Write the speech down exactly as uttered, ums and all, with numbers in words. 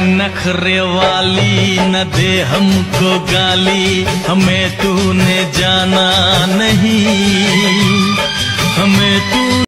नखरे वाली न दे हमको गाली, हमें तूने जाना नहीं, हमें तू